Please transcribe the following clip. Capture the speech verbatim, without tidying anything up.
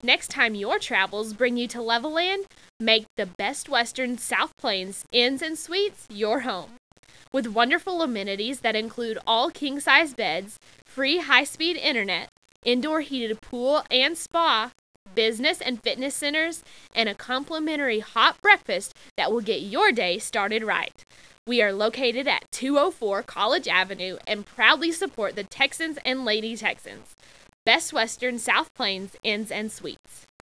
Next time your travels bring you to Levelland, make the Best Western South Plains Inns and Suites your home. With wonderful amenities that include all king-size beds, free high-speed internet, indoor heated pool and spa, business and fitness centers, and a complimentary hot breakfast that will get your day started right. We are located at two oh four College Avenue and proudly support the Texans and Lady Texans. Best Western South Plains Inns and Suites.